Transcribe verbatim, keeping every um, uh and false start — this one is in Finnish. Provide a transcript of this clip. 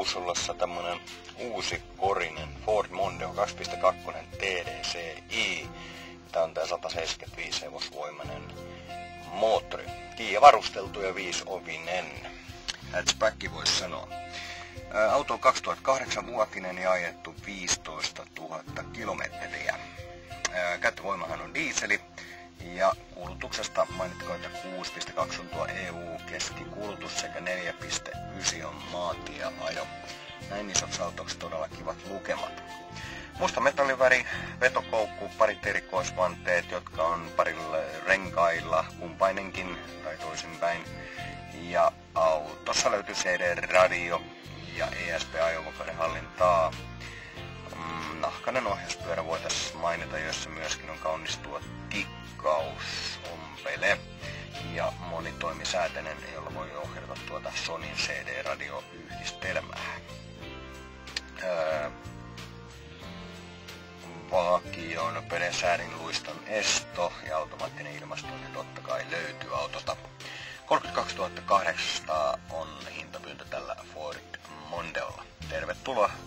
Ruusullassa tämmönen uusi korinen Ford Mondeo kaksi pilkku kaksi T D C i. Tää on tää sata seitsemänkymmentäviisi hevosvoimainen moottori. Kiia varusteltu ja viisiovinen. Hatchback voisi sanoa. Ää, auto on kaksituhattakahdeksan vuotinen ja ajettu viisitoista tuhatta kilometriä. Ää, käyttövoimahan on diiseli. Ja kulutuksesta mainittakoon, että kuusi pilkku kaksi on tuo E U-keskikulutus sekä neljä pilkku yhdeksän on maantieajo. Näin isoksi autoksi todella kivat lukemat. Musta metalliväri, vetokoukku, parit erikoisvanteet, jotka on parilla renkailla, kumpainenkin tai toisinpäin. Ja autossa löytyy C D-radio ja E S P-ajovapauden hallintaa. Mm, nahkainen ohjauspyörä voitaisiin mainita, jossa myöskin on kaunis tuo tikkausompele ja monitoimisääteinen, jolla voi ohjata tuota Sonyn C D-radioyhdistelmää. Öö, Vakioon pedesäärin luiston esto ja automaattinen ilmastointi totta kai löytyy autosta. kolmekymmentäkaksituhatta kahdeksansataa on hintapyyntö tällä Ford Mondeolla. Tervetuloa